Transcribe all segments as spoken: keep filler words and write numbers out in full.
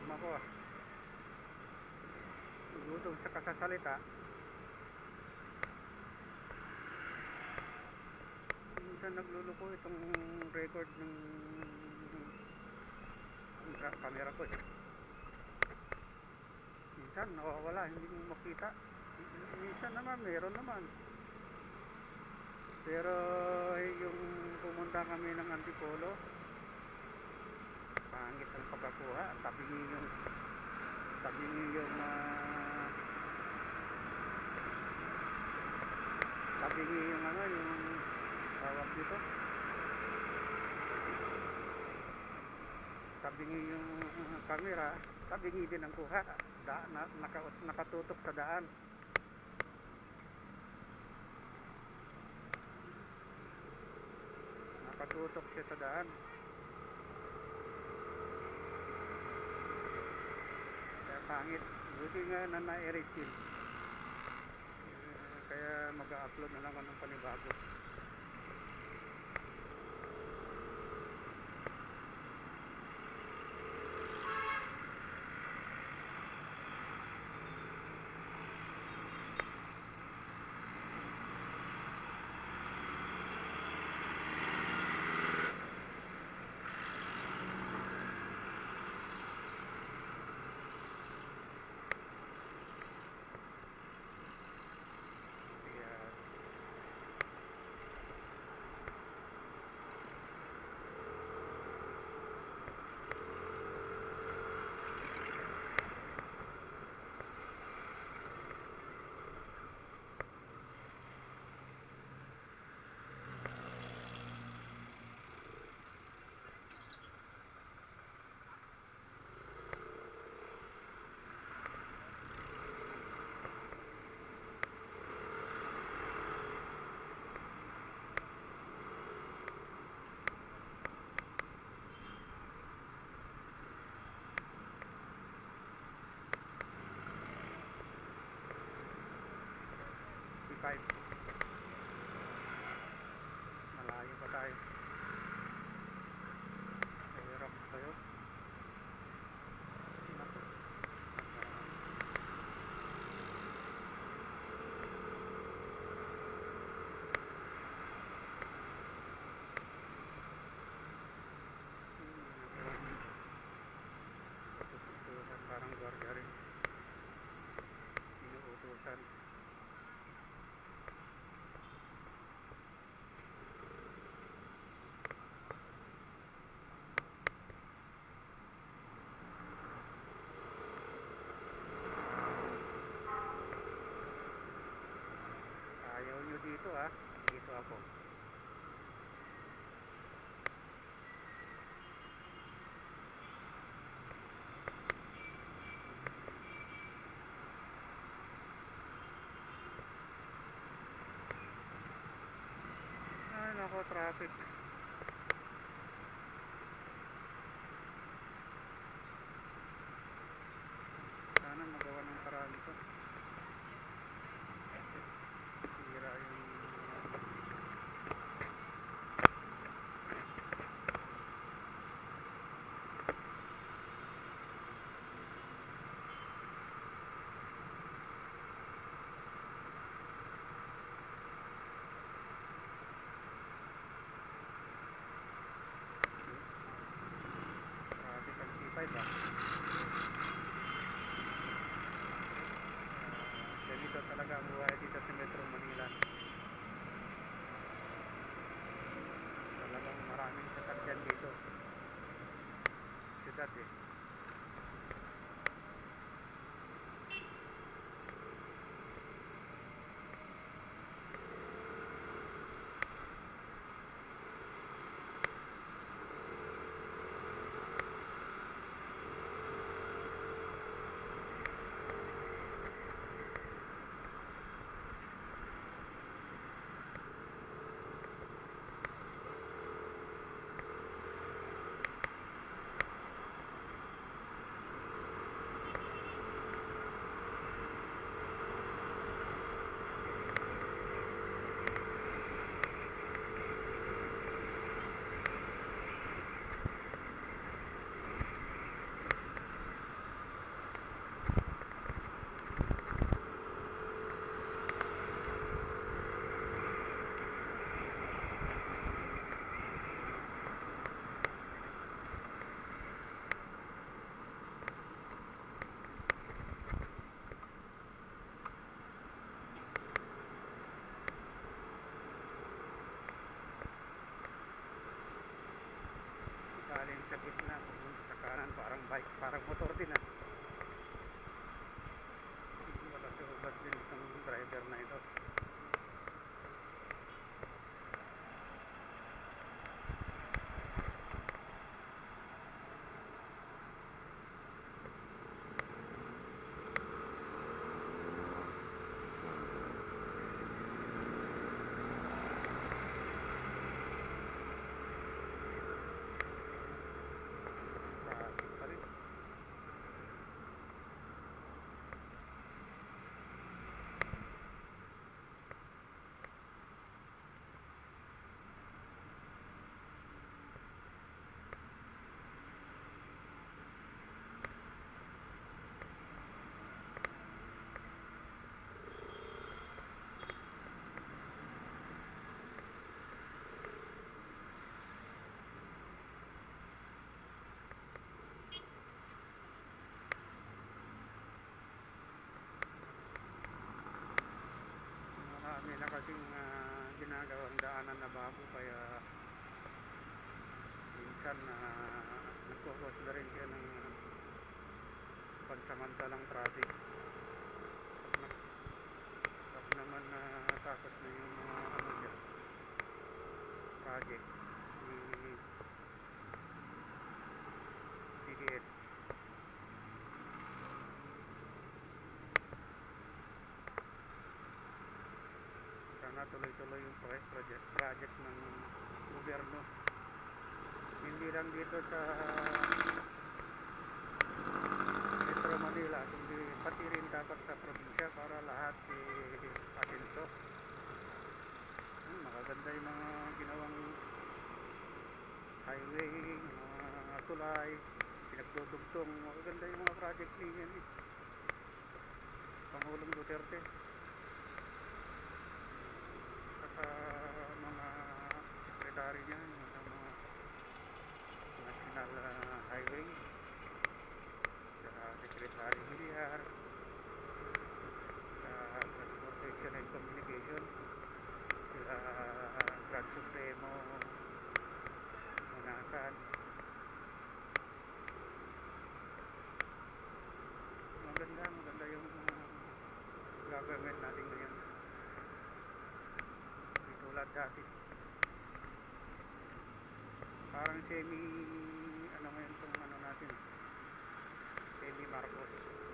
ako ah. Gutom sa kasasalita. Minsan nagluluko itong record ng camera ko eh. Minsan nawawala, hindi mo makita. Minsan naman meron naman. Pero yung pumunta kami ng Antipolo, pangit ang pagkakuha. Tabingi yung tabingi yung uh, tabingi yung ano yung tawag dito, tabingi yung uh, camera, tabingi din ang kuha. Da, na, naka, nakatutok sa daan. Nakatutok siya sa daan. Kaya pangit. Buti nga na na-reskin. Uh, kaya mag-upload na naman ng panibago. five. Malayo pa tayo. Hirap tayo. Naku. Utusan, parang gwardiya rin. Inuutusan. Ayaw nyo dito ah. Dito ako. Ay nako, traffic. Sana magawa ng paraan ito. Sira yung traffic ang C five ah. Ganito talaga ang buhay dito sa Metro Manila. Talagang maraming sasakyan dito. Siyudad eh. bike, parang motor din ah. Balas-ubas din itong driver na ito. Traffic pa rin. Marami na kasing uh, ginagawang daanan na bago, kaya minsan uh, nagkukos na rin siya ng pansamantalang traffic. Pag, na, pag naman uh, tapos na yung mga uh, ano dyan, project ni T D S, sana tuloy-tuloy yung project project ng gobyerno, hindi lang dito sa Metro Manila kundi pati rin dapat sa probinsya, para lahat eh, asenso. hmm, makaganda yung mga ginawang highway, mga tulay, pinagdudugtong, magaganda yung mga project niya ni Pangulong Duterte. Saka mga sekretary niya ng mga National uh, Highway, saka Secretary Villar, sa Transportation and Communication, sila uh, Grand Supremo Manasan. Maganda, maganda yung uh, government natin ngayon, hindi tulad dati. Parang semi ano ngayon itong ano natin, semi Marcos,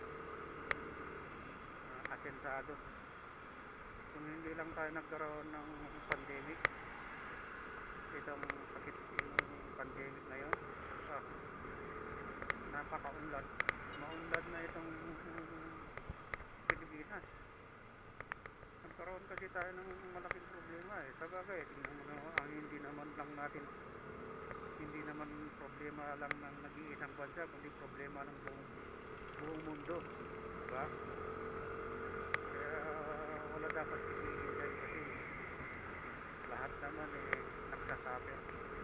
uh, asensado. Kung hindi lang tayo nagkaroon ng pandemic, itong sakit, yung pandemic na yun, ah, napakaunlad, maunlad na itong Pilipinas. Nagkaroon kasi tayo ng malaking problema eh. Sabagay, tingnan mo naman, ang hindi naman lang natin, hindi naman problema lang ng nag-iisang bansa, kundi problema ng buong, buong mundo, diba? Kaya wala dapat sisihin dyan, kasi lahat naman eh nagsasuffer.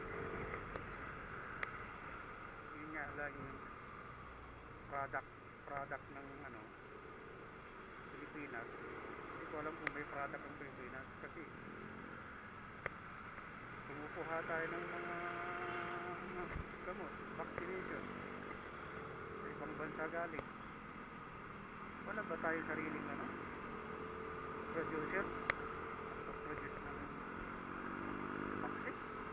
Yun nga lang yung product product ng ano Pilipinas. Hindi ko alam kung may product ang Pilipinas, kasi kumukuha tayo ng mga gamot, vaccination sa ibang bansa galing. Wala ba tayong sariling ano producer, produce ng vaccine?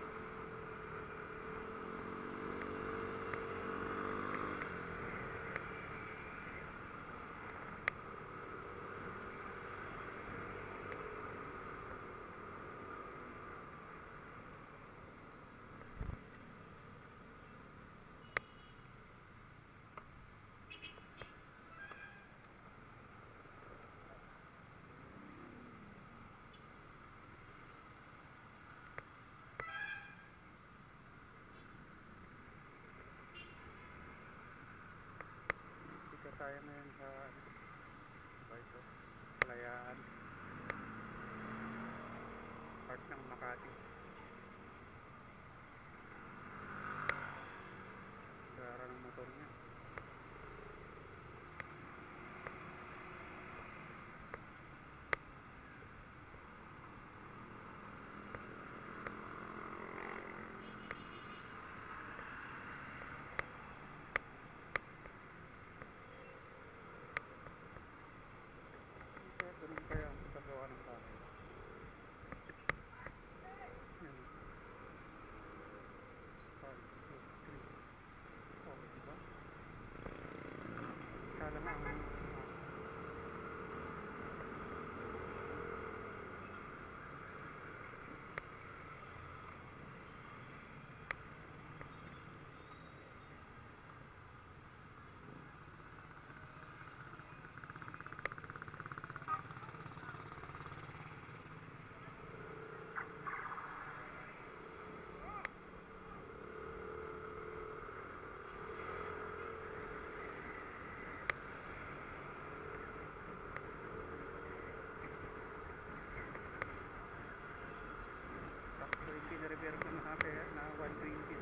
Dito tayo ngayon sa ano ba ito, Kalayaan, part ng Makati. Gara ng motor niya. version natin na one twenty